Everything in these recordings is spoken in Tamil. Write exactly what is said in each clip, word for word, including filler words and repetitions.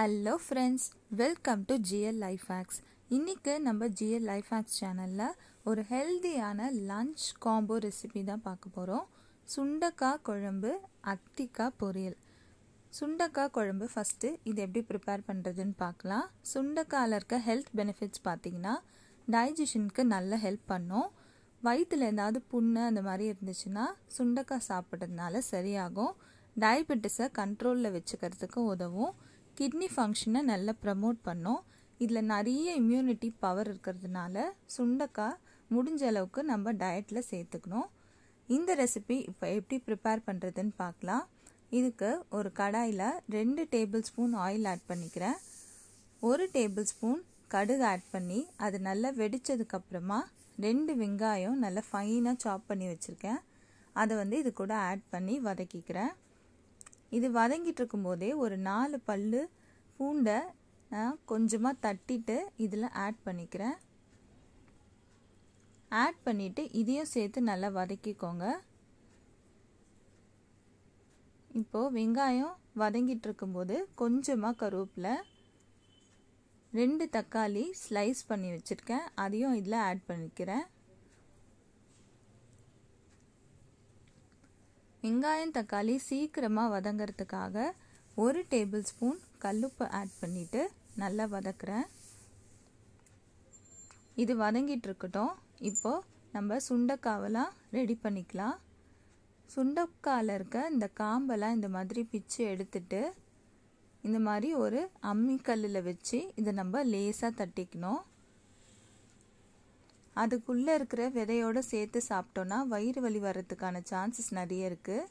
Hello friends, welcome to G L lifehacks. இன்னைக்கு நம்ம G L lifehacks சேனல்ல ஒரு ஹெல்தியான லஞ்ச் காம்போ ரெசிபி தான் பார்க்க போறோம். சுண்டக்காய் குழம்பு, athikai poriyal. சுண்டக்காய் குழம்பு ஃபர்ஸ்ட் இது எப்படி ப்ரிப்பேர் பண்றதுன்னு பார்க்கலாம். சுண்டக்காயில இருக்க ஹெல்த் பெனிஃபிட்ஸ் பாத்தீங்கன்னா டைஜஷனுக்கு நல்ல ஹெல்ப் பண்ணும். வயித்துல ஏதாவது புண்ணு அந்த மாதிரி இருந்துச்சுன்னா சுண்டக்காய் சாப்பிட்றதுனால சரியாகும். டயபெட்டிஸை கண்ட்ரோலில் வச்சுக்கிறதுக்கு உதவும். கிட்னி ஃபங்க்ஷனை நல்லா ப்ரமோட் பண்ணும். இதில் நிறைய இம்யூனிட்டி பவர் இருக்கிறதுனால சுண்டக்காய் முடிஞ்ச அளவுக்கு நம்ம டயட்டில் சேர்த்துக்கணும். இந்த ரெசிபி இப்போ எப்படி ப்ரிப்பேர் பண்ணுறதுன்னு பார்க்கலாம். இதுக்கு ஒரு கடாயில் ரெண்டு டேபிள் ஸ்பூன் ஆயில் ஆட் பண்ணிக்கிறேன். ஒரு டேபிள் ஸ்பூன் கடுகு ஆட் பண்ணி அது நல்லா வெடித்ததுக்கப்புறமா ரெண்டு வெங்காயம் நல்லா ஃபைனாக சாப் பண்ணி வச்சுருக்கேன். அதை வந்து இது கூட ஆட் பண்ணி வதக்கிக்கிறேன். இது வதங்கிட்டு இருக்கும்போதே ஒரு நாலு பல்லு பூண்டை நான் கொஞ்சமாக தட்டிட்டு இதில் ஆட் பண்ணிக்கிறேன். ஆட் பண்ணிவிட்டு இதையும் சேர்த்து நல்லா வதக்கிக்கோங்க. இப்போது வெங்காயம் வதங்கிட்டு இருக்கும்போது கொஞ்சமாக கருவேப்பிலை, ரெண்டு தக்காளி ஸ்லைஸ் பண்ணி வச்சுருக்கேன், அதையும் இதில் ஆட் பண்ணிக்கிறேன். வெங்காயம் தக்காளி சீக்கிரமாக வதங்கிறதுக்காக ஒரு டேபிள் ஸ்பூன் கல்லுப்பு ஆட் பண்ணிவிட்டு நல்லா வதக்குறேன். இது வதங்கிட்டு இருக்கட்டும். இப்போது நம்ம சுண்டைக்காவெல்லாம் ரெடி பண்ணிக்கலாம். சுண்டைக்காயில் இருக்க இந்த காம்பெல்லாம் இந்த மாதிரி பிச்சு எடுத்துட்டு இந்த மாதிரி ஒரு அம்மிக்கல்லில் வச்சு இதை நம்ம லேசாக தட்டிக்கணும். அதுக்குள்ளே இருக்கிற விதையோடு சேர்த்து சாப்பிட்டோன்னா வயிறு வலி வர்றதுக்கான சான்சஸ் நிறைய இருக்குது.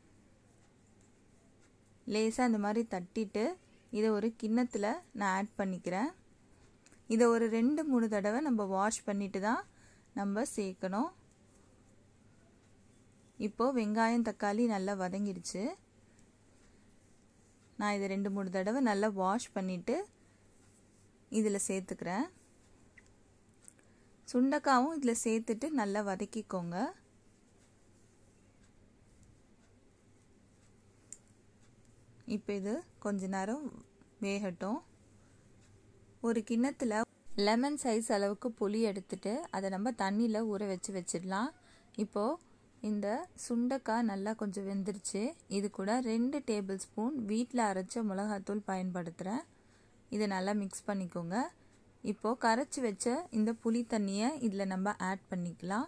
லேசாக இந்த மாதிரி தட்டிட்டு இதை ஒரு கிண்ணத்தில் நான் ஆட் பண்ணிக்கிறேன். இதை ஒரு ரெண்டு மூணு தடவை நம்ம வாஷ் பண்ணிட்டு தான் நம்ம சேர்க்கணும். இப்போது வெங்காயம் தக்காளி நல்லா வதங்கிடுச்சு. நான் இதை ரெண்டு மூணு தடவை நல்லா வாஷ் பண்ணிவிட்டு இதில் சேர்த்துக்கிறேன். சுண்டைக்காவும் இதில் சேர்த்துட்டு நல்லா வதக்கிக்கோங்க. இப்போ இது கொஞ்ச நேரம் வேகட்டும். ஒரு கிண்ணத்தில் லெமன் சைஸ் அளவுக்கு புளி எடுத்துட்டு அதை நம்ம தண்ணியில் ஊற வச்சு வச்சிடலாம். இப்போது இந்த சுண்டைக்காய் நல்லா கொஞ்சம் வெந்துருச்சு. இது கூட ரெண்டு டேபிள் ஸ்பூன் வீட்டில் அரைச்ச மிளகாத்தூள் பயன்படுத்துகிறேன். இதை நல்லா மிக்ஸ் பண்ணிக்கோங்க. இப்போது கரைச்சி வச்ச இந்த புளி தண்ணியை இதில் நம்ம ஆட் பண்ணிக்கலாம்.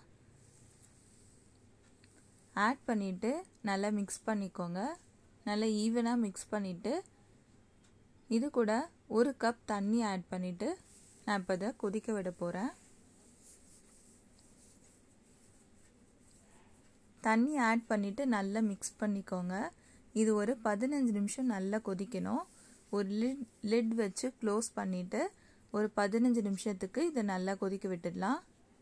ஆட் பண்ணிவிட்டு நல்லா மிக்ஸ் பண்ணிக்கோங்க. நல்லா ஈவனாக மிக்ஸ் பண்ணிவிட்டு இது கூட ஒரு கப் தண்ணி ஆட் பண்ணிவிட்டு நான் இப்போ இதை கொதிக்க விட போகிறேன். தண்ணி ஆட் பண்ணிவிட்டு நல்லா மிக்ஸ் பண்ணிக்கோங்க. இது ஒரு பதினஞ்சு நிமிஷம் நல்லா கொதிக்கணும். ஒரு லிட் லிட் வச்சு க்ளோஸ் பண்ணிவிட்டு ஒரு பதினஞ்சு நிமிஷத்துக்கு இதை நல்லா கொதிக்க விட்டுடலாம்.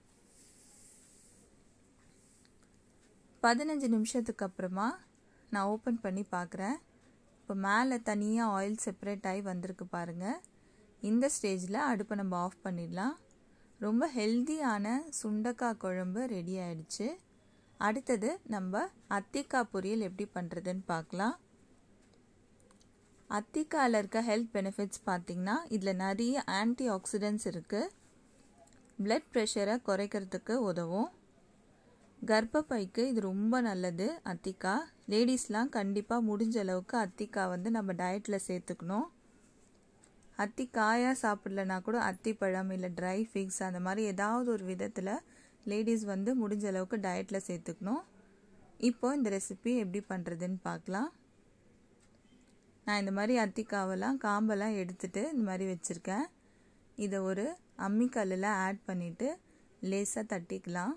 பதினஞ்சு நிமிஷத்துக்கு அப்புறமா நான் ஓப்பன் பண்ணி பார்க்குறேன். இப்போ மேலே தனியாக ஆயில் செப்பரேட் ஆகி வந்திருக்கு பாருங்கள். இந்த ஸ்டேஜில் அடுப்பை நம்ம ஆஃப் பண்ணிடலாம். ரொம்ப ஹெல்தியான சுண்டக்காய் குழம்பு ரெடி ஆயிடுச்சு. அடுத்தது நம்ம athikai பொரியல் எப்படி பண்ணுறதுன்னு பார்க்கலாம். atthikaயில் இருக்க ஹெல்த் பெனிஃபிட்ஸ் பார்த்திங்கன்னா இதில் நிறைய ஆன்டி ஆக்சிடென்ட்ஸ் இருக்குது. பிளட் ப்ரெஷரை குறைக்கிறதுக்கு உதவும். கர்ப்பப்பைக்கு இது ரொம்ப நல்லது. athikai லேடிஸ்லாம் கண்டிப்பாக முடிஞ்ச அளவுக்கு athikai வந்து நம்ம டயட்டில் சேர்த்துக்கணும். atthikaயாக சாப்பிடலனா கூட அத்திப்பழம் இல்லை ட்ரை ஃபிக்ஸ் அந்த மாதிரி ஏதாவது ஒரு விதத்தில் லேடிஸ் வந்து முடிஞ்ச அளவுக்கு டயட்டில் சேர்த்துக்கணும். இப்போது இந்த ரெசிபி எப்படி பண்ணுறதுன்னு பார்க்கலாம். நான் இந்த மாதிரி அத்திக்காவெல்லாம் காம்பெல்லாம் எடுத்துட்டு இந்த மாதிரி வச்சுருக்கேன். இதை ஒரு அம்மிக்கல்லில் ஆட் பண்ணிவிட்டு லேசாக தட்டிக்கலாம்.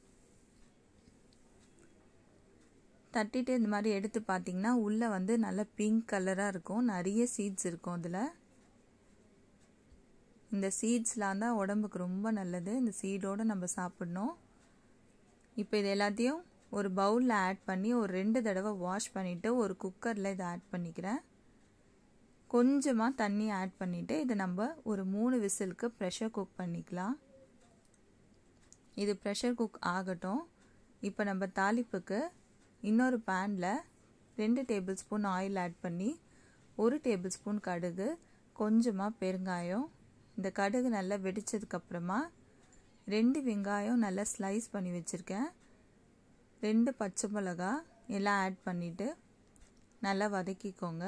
தட்டிட்டு இந்த மாதிரி எடுத்து பார்த்திங்கன்னா உள்ளே வந்து நல்ல பிங்க் கலராக இருக்கும். நிறைய சீட்ஸ் இருக்கும் அதில். இந்த சீட்ஸ்லாம் தான் உடம்புக்கு ரொம்ப நல்லது. இந்த சீடோடு நம்ம சாப்பிடணும். இப்போ இது எல்லாத்தையும் ஒரு பவுலில் ஆட் பண்ணி ஒரு ரெண்டு தடவை வாஷ் பண்ணிவிட்டு ஒரு குக்கரில் இதை ஆட் பண்ணிக்கிறேன். கொஞ்சமாக தண்ணி ஆட் பண்ணிவிட்டு இதை நம்ம ஒரு மூணு விசிலுக்கு ப்ரெஷர் குக் பண்ணிக்கலாம். இது ப்ரெஷர் குக் ஆகட்டும். இப்போ நம்ம தாளிப்புக்கு இன்னொரு பேனில் ரெண்டு டேபிள் ஸ்பூன் ஆயில் ஆட் பண்ணி ஒரு டேபிள் ஸ்பூன் கடுகு, கொஞ்சமாக பெருங்காயம், இந்த கடுகு நல்லா வெடிச்சதுக்கப்புறமா ரெண்டு வெங்காயம் நல்லா ஸ்லைஸ் பண்ணி வச்சுருக்கேன், ரெண்டு பச்சை மிளகா எல்லாம் ஆட் பண்ணிவிட்டு நல்லா வதக்கிக்கோங்க.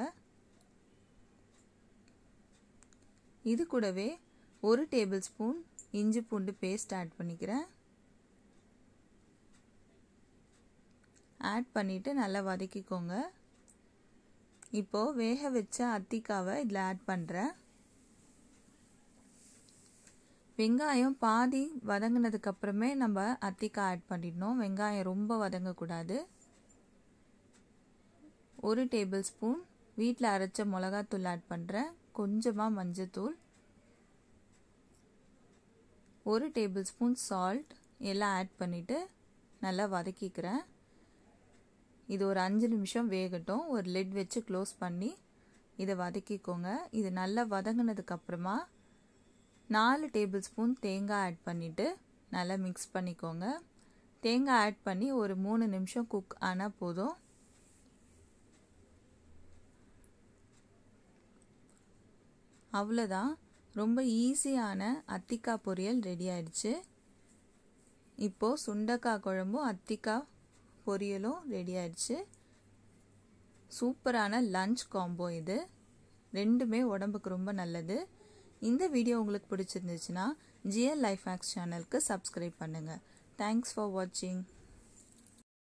இது கூடவே ஒரு டேபிள் ஸ்பூன் இஞ்சி பூண்டு பேஸ்ட் ஆட் பண்ணிக்கிறேன். ஆட் பண்ணிவிட்டு நல்லா வதக்கிக்கோங்க. இப்போது வேக வச்ச அத்திக்காவை இதில் ஆட் பண்ணுறேன். வெங்காயம் பாதி வதங்கினதுக்கப்புறமே நம்ம அத்திக்காய் ஆட் பண்ணிடணும். வெங்காயம் ரொம்ப வதங்கக்கூடாது. ஒரு டேபிள் ஸ்பூன் வீட்டில் அரைச்ச மிளகாத்தூள் ஆட் பண்ணுறேன். கொஞ்சமாக மஞ்சத்தூள், ஒரு டேபிள் ஸ்பூன் சால்ட் எல்லாம் ஆட் பண்ணிவிட்டு நல்லா வதக்கிக்கிறேன். இது ஒரு அஞ்சு நிமிஷம் வேகட்டும். ஒரு லிட் வச்சு க்ளோஸ் பண்ணி இதை வதக்கிக்கோங்க. இது நல்லா வதங்கினதுக்கப்புறமா நாலு டேபிள் ஸ்பூன் தேங்காய் ஆட் பண்ணிவிட்டு நல்லா மிக்ஸ் பண்ணிக்கோங்க. தேங்காய் ஆட் பண்ணி ஒரு மூணு நிமிஷம் குக் ஆனால் போதும். அவ்வளோதான், ரொம்ப ஈஸியான அத்திக்காய் பொரியல் ரெடி ஆயிடுச்சு. இப்போது சுண்டைக்காய் குழம்பும் அத்திக்காய் பொரியலும் ரெடி ஆயிடுச்சு. சூப்பரான லஞ்ச் காம்போ இது. ரெண்டுமே உடம்புக்கு ரொம்ப நல்லது. இந்த வீடியோ உங்களுக்கு பிடிச்சிருந்துச்சுன்னா ஜிஎல் லைஃப் ஹேக்ஸ் சேனலுக்கு சப்ஸ்கிரைப் பண்ணுங்கள். தேங்க்ஸ் ஃபார் வாட்சிங்.